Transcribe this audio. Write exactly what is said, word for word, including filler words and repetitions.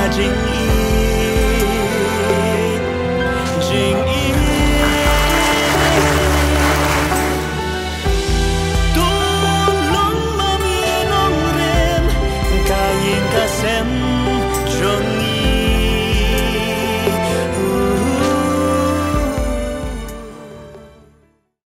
chính ý chính ý tu lung mà mi nong ren ca yin ca sem trong